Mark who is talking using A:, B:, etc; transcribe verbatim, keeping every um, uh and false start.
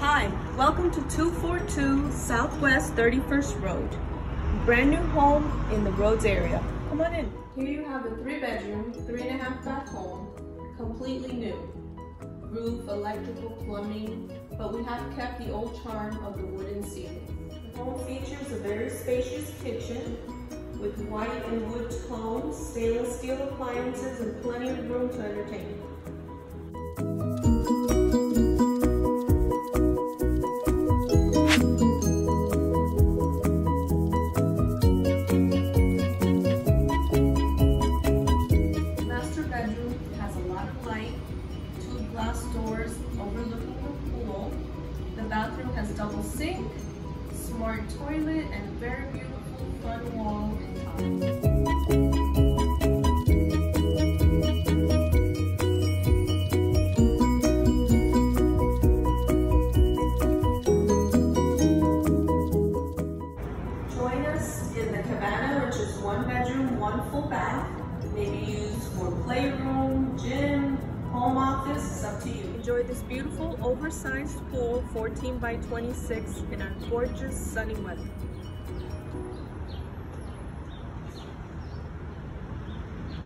A: Hi, welcome to two forty-two Southwest thirty-first Road. Brand new home in the Rhodes area. Come on in. Here you have a three bedroom, three and a half bath home, completely new. Roof, electrical, plumbing, but we have kept the old charm of the wooden ceiling. The home features a very spacious kitchen with white and wood tones, stainless steel appliances, and plenty of room to entertain. Master bedroom has a lot of light, two glass doors overlooking the pool. The bathroom has double sink, smart toilet, and very beautiful front wall and tile. Join us in the Cabana, which is one bedroom, one full bath. May be used for playroom, gym, home office, it's up to you. Enjoy this beautiful oversized pool, fourteen by twenty-six, in our gorgeous sunny weather.